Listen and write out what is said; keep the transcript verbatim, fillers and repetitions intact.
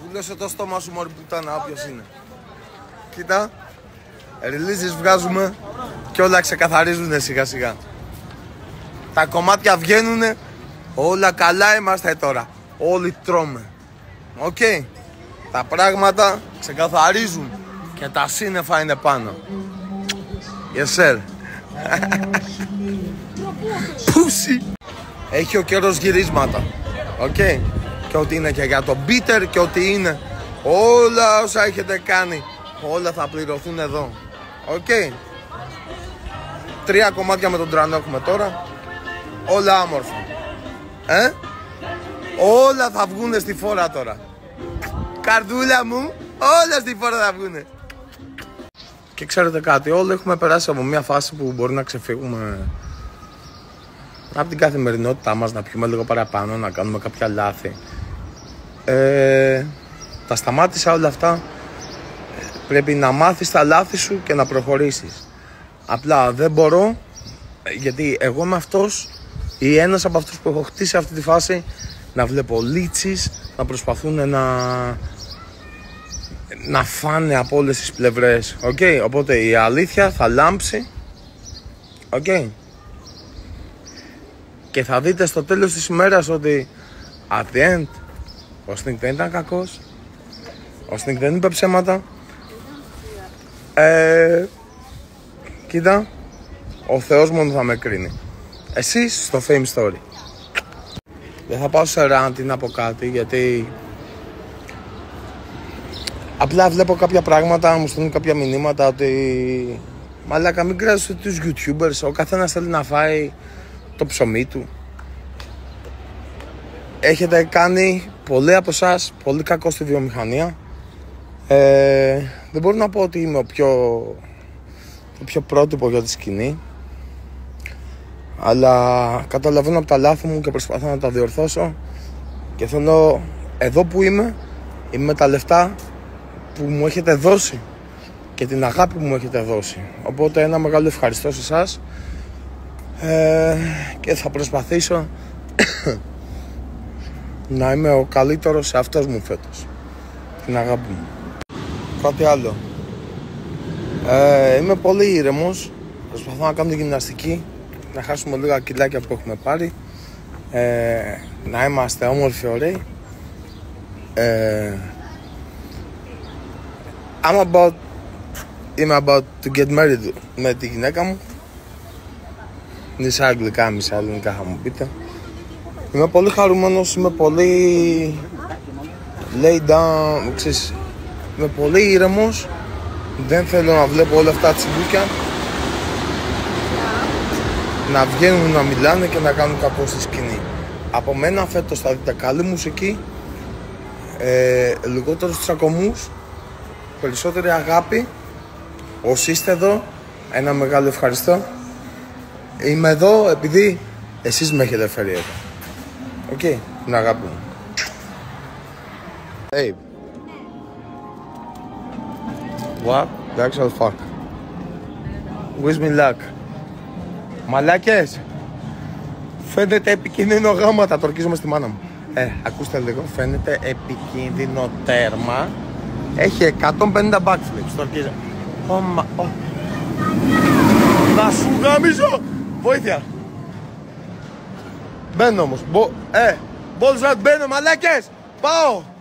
Βούλωσε το στόμα σου μωρή πουτάνα, όποιος είναι. Κοίτα. Ριλίζεις βγάζουμε και όλα ξεκαθαρίζουνε σιγά σιγά. Τα κομμάτια βγαίνουνε. Όλα καλά είμαστε τώρα. Όλοι τρώμε. Οκ. Okay. Τα πράγματα ξεκαθαρίζουν. Και τα σύννεφα είναι πάνω. Yes sir. Πούσι. Έχει ο καιρός γυρίσματα. Οκ. Okay. Και ό,τι είναι και για το bitter και ό,τι είναι. Όλα όσα έχετε κάνει. Όλα θα πληρωθούν εδώ. Οκ. Okay. Τρία κομμάτια με τον τρανό έχουμε τώρα. Όλα άμορφα. Ε? Όλα θα βγούνε στη φόρα τώρα. Καρδούλα μου, όλα στη φόρα θα βγούνε. Και ξέρετε κάτι, όλοι έχουμε περάσει από μια φάση που μπορεί να ξεφύγουμε από την καθημερινότητά μας, να πιούμε λίγο παραπάνω, να κάνουμε κάποια λάθη. Ε, τα σταμάτησα όλα αυτά. Πρέπει να μάθεις τα λάθη σου και να προχωρήσεις. Απλά δεν μπορώ, γιατί εγώ είμαι αυτός ή ένας από αυτούς που έχω χτίσει αυτή τη φάση, να βλέπω λίτσις να προσπαθούν να να φάνε από όλες τις πλευρές. Okay. Οπότε η αλήθεια θα λάμψει. Okay. Και θα δείτε στο τέλος της ημέρας ότι at the end ο Sting δεν ήταν κακός, ο Sting δεν είπε ψέματα. ε, Κοίτα, ο Θεός μόνο θα με κρίνει. Εσείς στο Fame Story. Δεν θα πάω σε rant ή να πω κάτι, γιατί απλά βλέπω κάποια πράγματα, μου στέλνουν κάποια μηνύματα ότι μαλάκα μην κράζεις τους YouTubers, ο καθένας θέλει να φάει το ψωμί του. Έχετε κάνει πολλοί από εσάς πολύ κακό στη βιομηχανία. ε, Δεν μπορώ να πω ότι είμαι ο πιο, το πιο πρότυπο για τη σκηνή, αλλά καταλαβαίνω από τα λάθη μου και προσπαθώ να τα διορθώσω. Και θέλω, εδώ που είμαι, είμαι με τα λεφτά που μου έχετε δώσει και την αγάπη που μου έχετε δώσει. Οπότε ένα μεγάλο ευχαριστώ σε εσάς, ε, και θα προσπαθήσω να είμαι ο καλύτερος εαυτός μου φέτος. Την αγάπη μου. Κάτι άλλο. ε, Είμαι πολύ ήρεμος. Προσπαθώ να κάνω τη γυμναστική, να χάσουμε λίγα κιλάκια που έχουμε πάρει, ε, να είμαστε όμορφοι, ωραίοι. ε, I'm about, είμαι about to get married με τη γυναίκα μου. Μισά αγγλικά, μισά ελληνικά θα μου πείτε. Είμαι πολύ χαρούμενος, είμαι πολύ laid down, ξέρεις, είμαι πολύ ήρεμος. Δεν θέλω να βλέπω όλα αυτά τα τσιμπούκια να βγαίνουν, να μιλάνε και να κάνουν κακό στη σκηνή. Από μένα φέτος θα δείτε καλή μουσική, ε, λιγότερους τσακωμούς, περισσότερη αγάπη. Όσοι είστε εδώ, ένα μεγάλο ευχαριστώ. Είμαι εδώ επειδή εσείς με έχετε φέρει εδώ. Οκ, okay, την αγάπη μου. Hey. What the actual fuck? Wish me luck. Μαλάκες, φαίνεται επικίνδυνο γάματα, το ορκίζομαι στη μάνα μου. Ε, ακούστε λίγο, φαίνεται επικίνδυνο τέρμα. Έχει εκατόν πενήντα backflips, το ορκίζομαι. Oh, μα, oh. Να σου γαμίσω! Βοήθεια! Μπαίνω όμως, Μπο... ε, balls out, μπαίνω μαλάκες! Πάω!